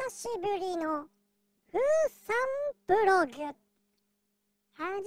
久しぶりのふうさんブログ始まるよ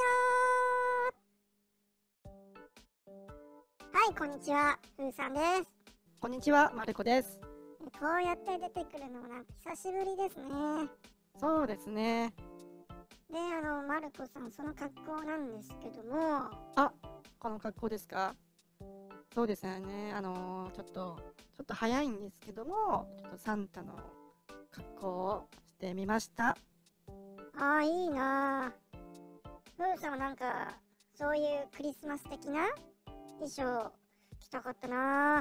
ー。はい、こんにちは、ふうさんです。 こんにちは、まるこです。 こうやって出てくるのもなんか久しぶりですね。 そうですね。 で、まるこさん、その格好なんですけども、 あ、この格好ですか？そうですよね。ちょっと早いんですけども、ちょっとサンタの格好をしてみました。 いいなぁ。ふうさんはなんか、そういうクリスマス的な衣装着たかったなぁ。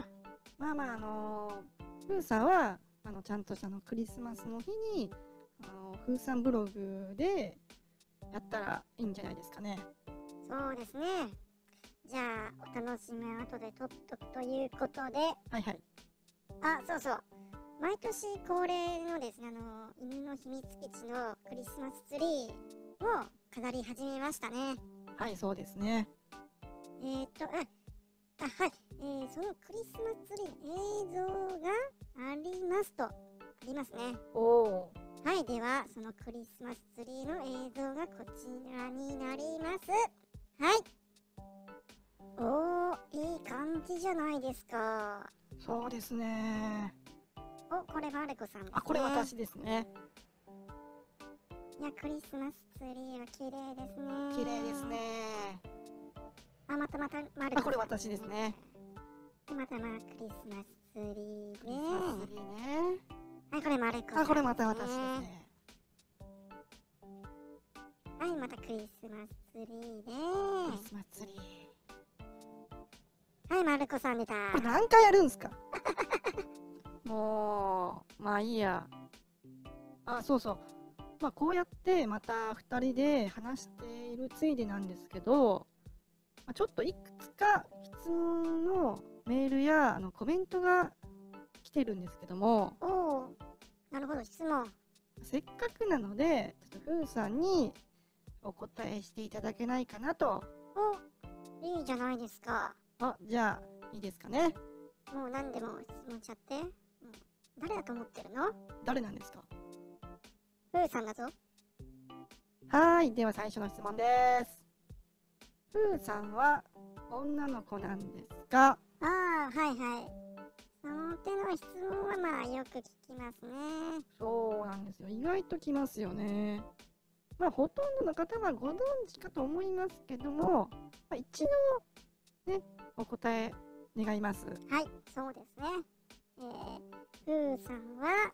ふーさんはちゃんとしたクリスマスの日にふーさんブログでやったらいいんじゃないですかね。 そうですね。じゃあ、お楽しみは後で撮っとくということで、 はいはい。 そうそう。毎年恒例のですね、犬の秘密基地のクリスマスツリーを飾り始めましたね。 はい、そうですね。 はい。そのクリスマスツリー映像がありますと。ありますね。 おお。 はい、では、そのクリスマスツリーの映像がこちらになります。はい。いい感じじゃないですか。 そうですね。 これマルコさんですね。 これ私ですね。 いや、クリスマスツリーは綺麗ですね。 綺麗ですね。 またマルコ。 これ私ですね。 またクリスマスツリーで。 クリスマスツリーね。 はい、これマルコさんですね。 これまた私ですね。 はい、またクリスマスツリーで。 クリスマスツリー。 はい、マルコさん出た。 これ何回やるんすか？もう、まあいいや。そうそう。こうやってまた2人で話しているついでなんですけど、ちょっといくつか質問のメールやコメントが来てるんですけども、 なるほど、質問。 せっかくなので、ちょっとふうさんにお答えしていただけないかなと。 いいじゃないですか。 じゃあ、いいですかね。 もう何でも質問しちゃって。誰だと思ってるの？ 誰なんですか？ ふうさんだぞ。 では最初の質問です。ふうさんは女の子なんですか？ はいはい。その手の質問はよく聞きますね。 そうなんですよ。意外ときますよね。ほとんどの方はご存知かと思いますけども、一度ね、お答え願います。 はい、そうですね。ふうさんは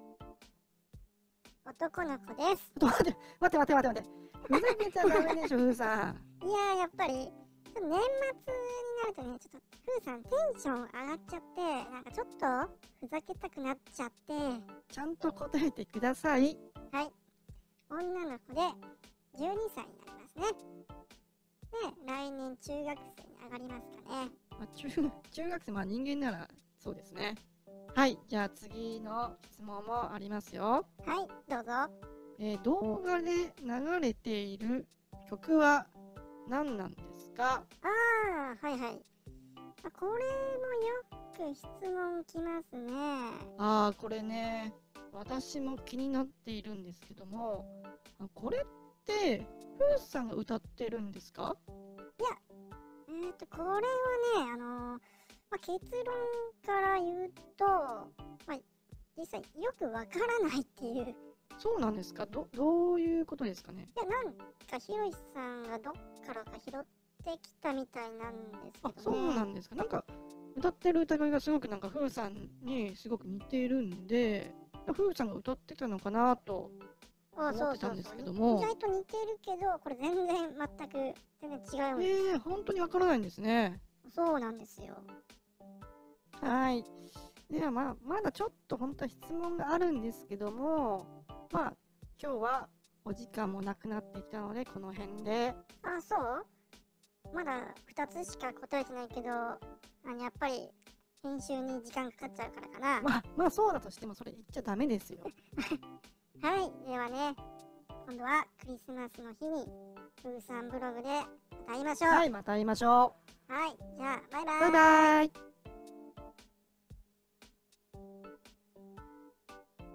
男の子です。 待って。ふざけちゃダメでしょ、ふうさん。 いややっぱり年末になるとね、ちょっとふうさんテンション上がっちゃって、なんかちょっとふざけたくなっちゃって。 ちゃんと答えてください。 はい、女の子で12歳になりますね。で、来年中学生に上がりますかね。 中学生、人間ならそうですね。はい、じゃあ次の質問もありますよ。 はい、どうぞ。 動画で流れている曲は何なんですか？ はいはい。これもよく質問きますね。 これね、私も気になっているんですけども、これってふうさんが歌ってるんですか？ いや、これはね、結論から言うと、実際よくわからないっていう。 そうなんですか？どういうことですかね？ いや、なんかひろしさんがどっからか拾ってきたみたいなんですけどね。 そうなんですか？なんか歌ってる歌声がすごくなんかふうさんにすごく似ているんで、ふうさんが歌ってたのかなと思ってたんですけども。 意外と似てるけど、これ全然違うんです。 本当にわからないんですね。 そうなんですよ。 はい。ではまだちょっと本当は質問があるんですけども、今日はお時間もなくなってきたので、この辺で。 そうまだ2つしか答えてないけど、やっぱり編集に時間かかっちゃうからかな。 そうだとしてもそれ言っちゃダメですよ。 はい、ではね、今度はクリスマスの日にふうさんブログでまた会いましょう。 はい、また会いましょう。はい、じゃあバイバイ。 バイバイ。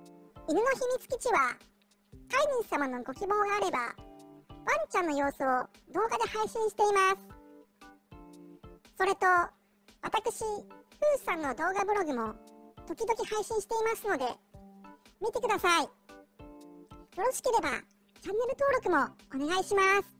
犬の秘密基地は飼い主様のご希望があればワンちゃんの様子を動画で配信しています。それと私ふーさんの動画ブログも時々配信していますので見てください。よろしければチャンネル登録もお願いします。